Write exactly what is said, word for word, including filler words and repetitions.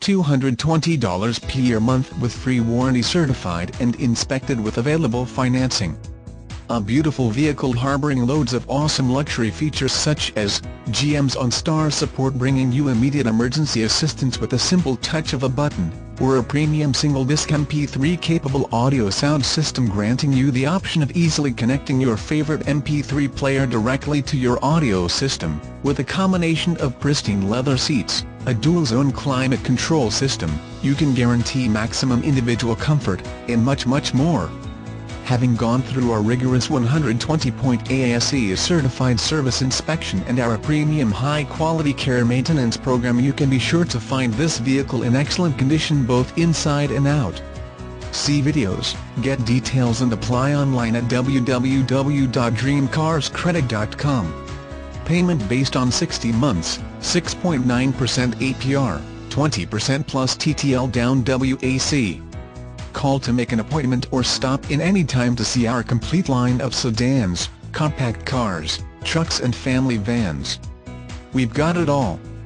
two hundred twenty dollars per year month with free warranty, certified and inspected with available financing. A beautiful vehicle harboring loads of awesome luxury features such as G M's OnStar support, bringing you immediate emergency assistance with a simple touch of a button, or a premium single-disc M P three capable audio sound system, granting you the option of easily connecting your favorite M P three player directly to your audio system, with a combination of pristine leather seats, a dual-zone climate control system. You can guarantee maximum individual comfort, and much much more. Having gone through our rigorous one hundred twenty point A S E certified service inspection and our premium high-quality care maintenance program, you can be sure to find this vehicle in excellent condition both inside and out. See videos, get details and apply online at w w w dot dream cars credit dot com. Payment based on sixty months, six point nine percent A P R, twenty percent plus T T L down W A C. Call to make an appointment or stop in any time to see our complete line of sedans, compact cars, trucks and family vans. We've got it all.